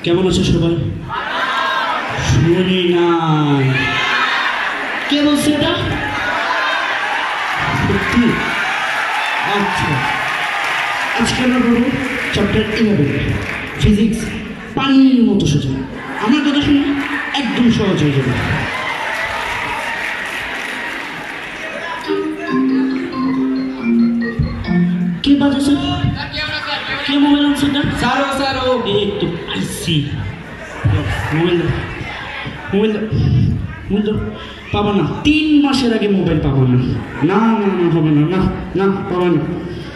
কেমন আছো সবাই? শুনি নাই। কে বলছে এটা? সত্যি? আচ্ছা, আজকে আমরা পড়ব চ্যাপ্টার 11 ফিজিক্স। পানির মতো সোজা। আমার কথা শুনে একদম সহজ হয়ে যাবে। কে বাজাচ্ছে? কে মোবাইল আনছে না? সারো সারো এই তো আইসি। মোবাইল মোবাইল মোবাইল পাবা না। 3 মাসের আগে মোবাইল পাবা না। না না না হবে না, না না পাবা না।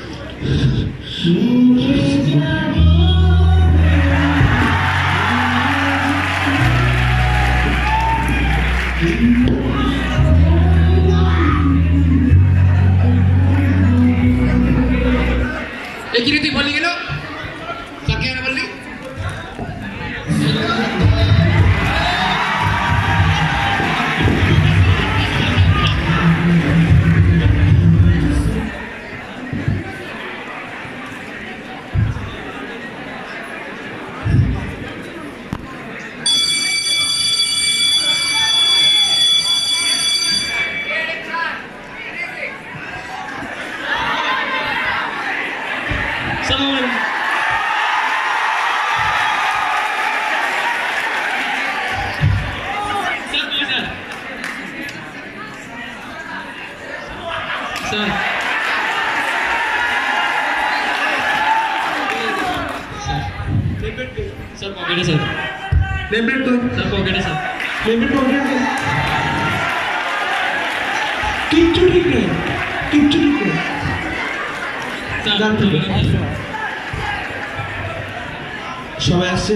एक रीति बोली गेलो सके ना बोली सर सर पॉकेट है सर लेम्बेट तो सर पॉकेट है सर लेम्बेट पॉकेट है किच्चू ठीक है सर जान ठीक है সবাই আসছে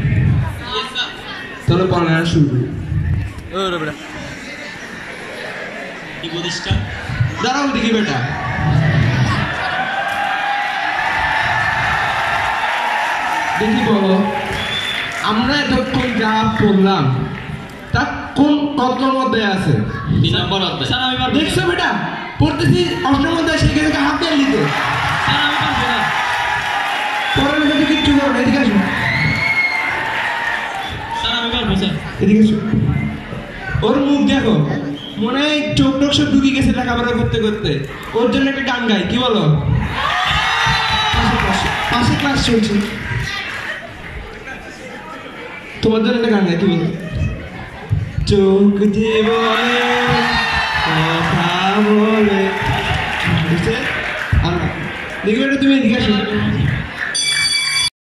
তাহলে পড়ালেখা শুরু ওরে বেটা কি বলিসটা দাঁড়াও দেখি বেটা দেখি বলো আমরা এতক্ষণ যা পড়লাম তা কোন তত্ত্বের মধ্যে আছে 2 নম্বর অধ্যায় স্যার আমি পারবো দেখছো বেটা পড়তেছি অষ্টম অধ্যায় শিখে থেকে হাত দিয়ে নিতে স্যার আমি পারবো না পড়ালেখা তো কিচ্ছু করো না এদিকে আসো স্যার আমি পারবো স্যার এদিকে আসো ওর মুখ দেখো মনে হয় চোখ টোক সব ঢুকে গেছে লেখাপড়া করতে করতে ওর জন্য একটা গান গাই কি বলো পাশে ক্লাস চলছে তোমার জন্য একটা গান গাই কি বলো চোখ যে বলে কথা বলে বুঝছে আর দেখবে এটা তুমি এদিকে আসো